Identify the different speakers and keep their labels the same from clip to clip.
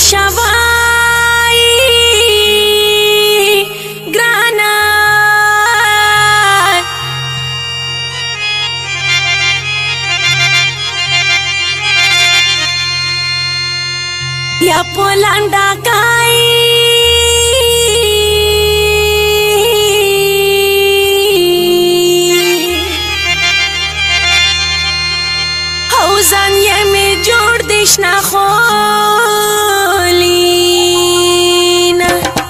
Speaker 1: شوای ګرانا یا پولاندا کای حوزان یې می جوړ دیشنا خولین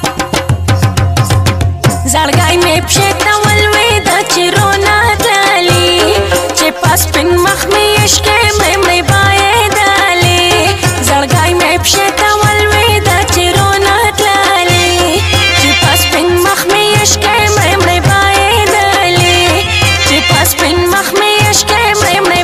Speaker 1: زړګای می پښته ولوي د چیرونه تللی چې پاس پن مخ می عشق می مړ بایدلې زړګای می پښته ولوي د چیرونه تللی چې پاس پن مخ می عشق می مړ بایدلې چې پاس پن مخ می عشق می مړ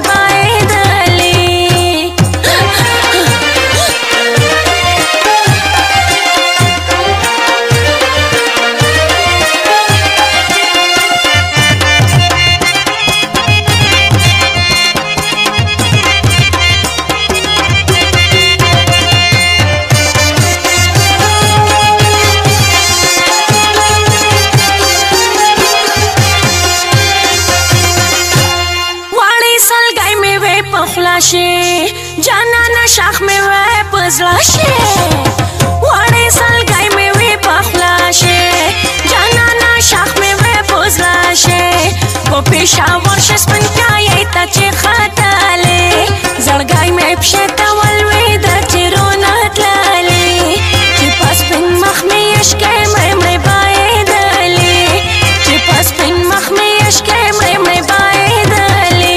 Speaker 1: جانانا شاخ میں وے پزلاشے واڑے سال گائے میں وے پخلاشے جانانا شاخ میں وے پزلاشے کو پیشا ورشس پن کیا یہ تچے خطالے زڑگائی میں پشتا ولوے دا چیرونات لالے چی پاس پن مخ میں عشقے میں مڑے بائے دالے چی پاس پن مخ میں عشقے میں مڑے بائے دالے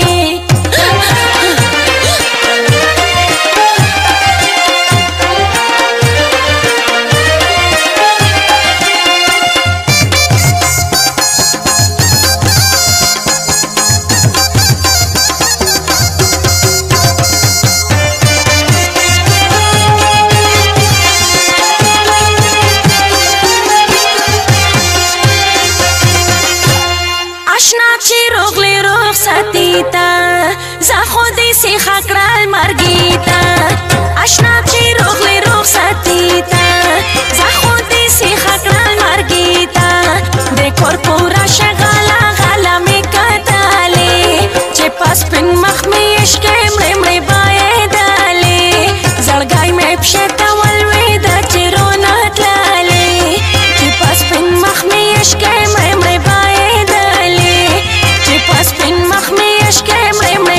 Speaker 1: زه خودی سی خکرال مرگیتا اشنا چی روغلی روغ ستیتا زه خودی سی خکرال مرگیتا دیکور پورا شغالا غالا می کتالی چه پاس پن مخ می عشق مړی مړی بایدالی زړګای می پښتا ولوي د چیرونه تللی چه پاس پن مخ می عشق مړی مړی بایدالی چه پاس پن مخ می عشق مړی مړی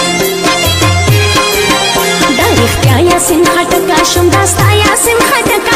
Speaker 1: Sin khata ka shum dasta ya sin khata ka